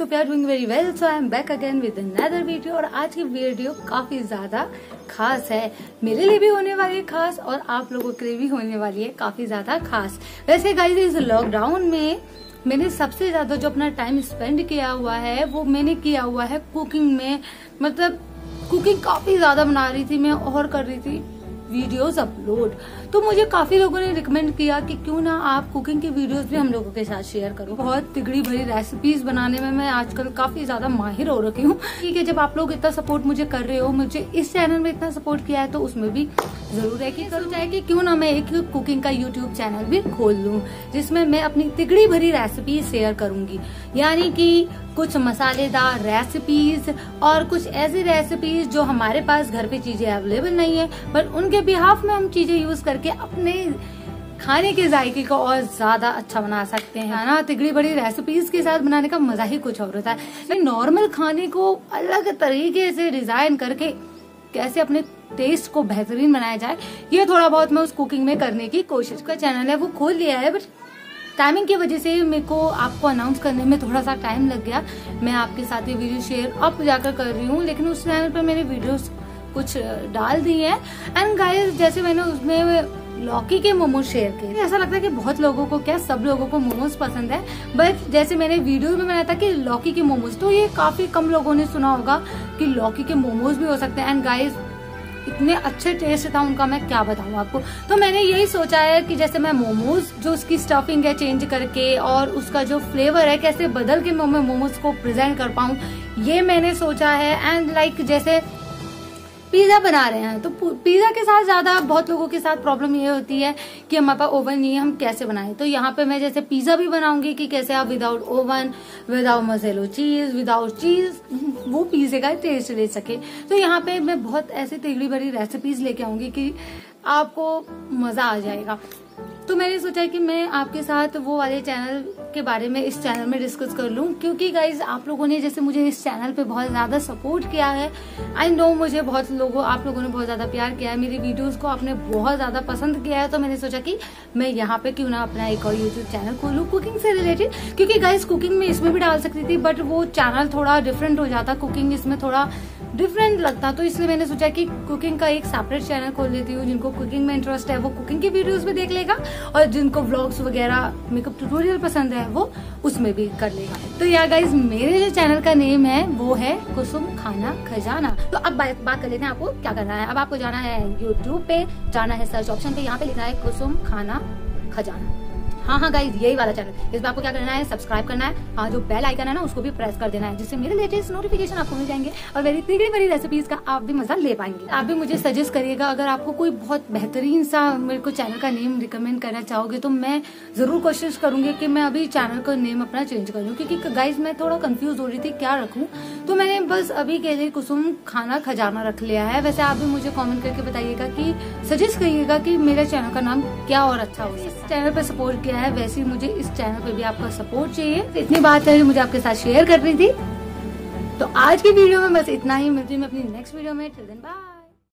Hope you are doing very well. So I am back again with another video. और आज की video काफी ज्यादा खास है, मेरे लिए भी होने वाली है खास और आप लोगों के लिए भी होने वाली है काफी ज्यादा खास। वैसे गाइस इस लॉकडाउन में मैंने सबसे ज्यादा जो अपना टाइम स्पेंड किया हुआ है वो मैंने किया हुआ है कुकिंग में। मतलब कुकिंग काफी ज्यादा बना रही थी मैं और कर रही थी वीडियोस अपलोड। तो मुझे काफी लोगों ने रिकमेंड किया कि क्यों ना आप कुकिंग की वीडियोस भी हम लोगों के साथ शेयर करो। बहुत तिगड़ी भरी रेसिपीज बनाने में मैं आजकल काफी ज्यादा माहिर हो रखी हूँ। ठीक है, जब आप लोग इतना सपोर्ट मुझे कर रहे हो, मुझे इस चैनल में इतना सपोर्ट किया है, तो उसमें भी जरूर है कि करूँ चाहे कि क्यों ना मैं एक कुकिंग का यूट्यूब चैनल भी खोल लूँ जिसमें मैं अपनी तिगड़ी भरी रेसिपी शेयर करूंगी। यानी कि कुछ मसालेदार रेसिपीज और कुछ ऐसी रेसिपीज जो हमारे पास घर पे चीजें अवेलेबल नहीं है, पर उनके बिहाफ में हम चीजें यूज करके अपने खाने के जायके को और ज्यादा अच्छा बना सकते हैं ना। तिगड़ी बड़ी रेसिपीज के साथ बनाने का मजा ही कुछ और होता है। नॉर्मल खाने को अलग तरीके से डिजाइन करके कैसे अपने टेस्ट को बेहतरीन बनाया जाए, ये थोड़ा बहुत मैं उस कुकिंग में करने की कोशिश। का चैनल है वो खोल लिया है, बट टाइमिंग की वजह से मेरे को आपको अनाउंस करने में थोड़ा सा टाइम लग गया। मैं आपके साथ ये वीडियो शेयर अब जाकर कर रही हूँ, लेकिन उस चैनल पर मैंने वीडियोस कुछ डाल दी है। एंड गाइस जैसे मैंने उसमें लौकी के मोमोज शेयर किए, ऐसा लगता है कि बहुत लोगों को, क्या सब लोगों को मोमोज पसंद है, बट जैसे मैंने वीडियो में बनाया था कि लौकी के मोमोज, तो ये काफी कम लोगों ने सुना होगा कि लौकी के मोमोज भी हो सकते हैं। एंड गाइस इतने अच्छे टेस्ट था उनका, मैं क्या बताऊं आपको। तो मैंने यही सोचा है कि जैसे मैं मोमोज जो उसकी स्टफिंग है चेंज करके और उसका जो फ्लेवर है कैसे बदल के मैं मोमोज को प्रेजेंट कर पाऊं, ये मैंने सोचा है। एंड लाइक जैसे पिज्जा बना रहे हैं, तो पिज्जा के साथ ज्यादा बहुत लोगों के साथ प्रॉब्लम ये होती है कि हमारे पास ओवन नहीं है, हम कैसे बनाएं। तो यहाँ पे मैं जैसे पिज्जा भी बनाऊंगी कि कैसे आप विदाउट ओवन, विदाउट मसालो चीज, विदाउट चीज वो पिज्जे का टेस्ट ले सके। तो यहाँ पे मैं बहुत ऐसी तिगड़ी भरी रेसिपीज लेके आऊंगी कि आपको मजा आ जाएगा। तो मैंने सोचा कि मैं आपके साथ वो वाले चैनल के बारे में इस चैनल में डिस्कस कर लूं, क्योंकि गाइज आप लोगों ने जैसे मुझे इस चैनल पे बहुत ज्यादा सपोर्ट किया है। आई नो मुझे बहुत लोगों, आप लोगों ने बहुत ज्यादा प्यार किया है, मेरी वीडियोस को आपने बहुत ज्यादा पसंद किया है। तो मैंने सोचा कि मैं यहाँ पे क्यों ना अपना एक और यूट्यूब चैनल खोलूं कुकिंग से रिलेटेड, क्योंकि गाइज कुकिंग में इसमें भी डाल सकती थी, बट वो चैनल थोड़ा डिफरेंट हो जाता, कुकिंग इसमें थोड़ा डिफरेंट लगता। तो इसलिए मैंने सोचा कि कुकिंग का एक सेपरेट चैनल खोल लेती हूँ। जिनको कुकिंग में इंटरेस्ट है वो कुकिंग की वीडियोस भी देख लेगा, और जिनको व्लॉग्स वगैरह मेकअप ट्यूटोरियल पसंद है वो उसमें भी कर लेगा। तो यार गाइज मेरे जो चैनल का नेम है वो है कुसुम खाना खजाना। तो अब बात कर लेते हैं आपको क्या करना है। अब आपको जाना है यूट्यूब पे, जाना है सर्च ऑप्शन पे, यहाँ पे लिखना है कुसुम खाना खजाना। हाँ गाइज यही वाला चैनल। इसमें आपको क्या करना है, सब्सक्राइब करना है, हाँ जो बेल आइकन है ना उसको भी प्रेस कर देना है, जिससे मेरे लेटेस्ट नोटिफिकेशन आपको मिल जाएंगे और मेरी तिगड़ी बड़ी रेसिपीज का आप भी मजा ले पाएंगे। आप भी मुझे सजेस्ट करिएगा, अगर आपको कोई बहुत बेहतरीन सा मेरे को चैनल का नेम रिकमेंड करना चाहोगे तो मैं जरूर कोशिश करूंगी कि मैं अभी चैनल का नेम अपना चेंज कर लूँ, क्योंकि गाइज मैं थोड़ा कंफ्यूज हो रही थी क्या रखूँ। तो मैंने बस अभी के लिए कुसुम खाना खजाना रख लिया है। वैसे आप भी मुझे कॉमेंट करके बताइएगा कि सजेस्ट करिएगा कि मेरे चैनल का नाम क्या और अच्छा हो। इस चैनल पे सपोर्ट किया है, वैसे ही मुझे इस चैनल पे भी आपका सपोर्ट चाहिए। इतनी बात है जो मुझे आपके साथ शेयर करनी थी। तो आज की वीडियो में बस इतना ही, मिलती हूँ मैं अपनी नेक्स्ट वीडियो में। Till then bye.